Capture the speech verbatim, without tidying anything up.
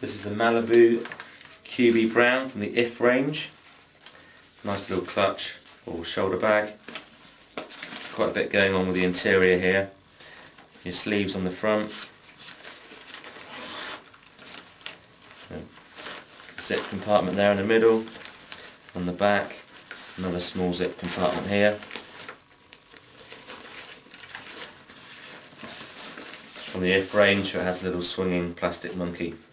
This is the Malibu Q B Brown from the I F range. Nice little clutch or shoulder bag. Quite a bit going on with the interior here. Your sleeves on the front. Zip compartment there in the middle. On the back, another small zip compartment here. From the I F range, it has a little swinging plastic monkey.